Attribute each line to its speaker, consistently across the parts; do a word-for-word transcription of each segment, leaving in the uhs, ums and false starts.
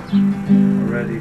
Speaker 1: already.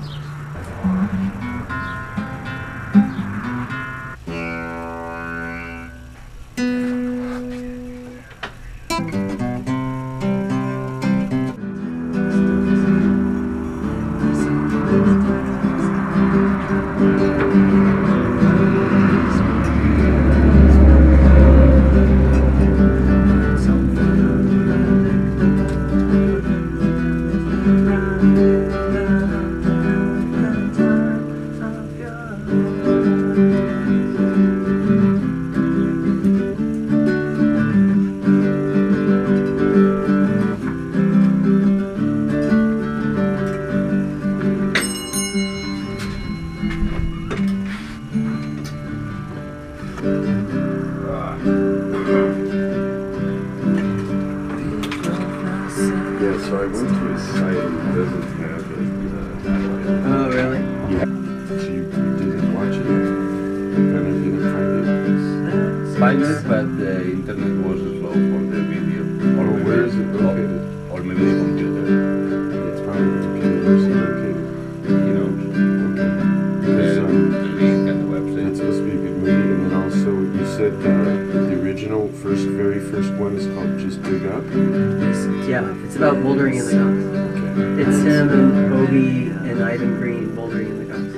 Speaker 2: Yeah, so I went to his site and it doesn't have it. Uh,
Speaker 3: Oh, really?
Speaker 2: yeah. So you, you didn't watch it? You kind of didn't find it?
Speaker 4: Find it, but the internet was slow for the video. Or
Speaker 2: Oh, where is it
Speaker 4: maybe-
Speaker 2: located?
Speaker 4: Or maybe the computer,
Speaker 2: It's probably the computer. Where's it located?
Speaker 4: you know.
Speaker 2: Okay.
Speaker 4: The,
Speaker 2: Because, um,
Speaker 4: the link and the
Speaker 2: it's
Speaker 4: website.
Speaker 2: supposed to be a good movie. And then also, you said uh, the original, first, very first one is called Just Dig Up.
Speaker 3: It's, yeah, it's about bouldering in the Gums.
Speaker 2: Okay.
Speaker 3: It's him and Obi and Ivan Green bouldering in the Gums.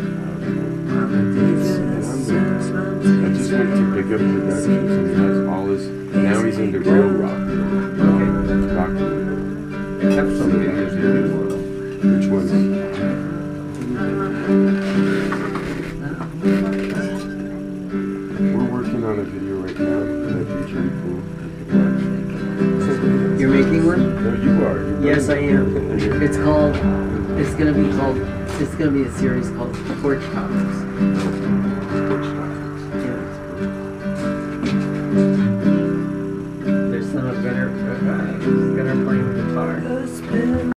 Speaker 2: I just went to Big Up Productions and he has all his. Now he's into real rock.
Speaker 3: Okay.
Speaker 2: Rock.
Speaker 4: I have some videos here before.
Speaker 2: Which ones? We're working on a video right now that'd be pretty cool.
Speaker 3: You're making one?
Speaker 2: No, you are. You're
Speaker 3: Yes, I
Speaker 2: running.
Speaker 3: am.
Speaker 2: You're-
Speaker 3: It's called, it's gonna be called, it's gonna be a series called Porch Topics. Yeah. There's some better, uh, better playing the guitar.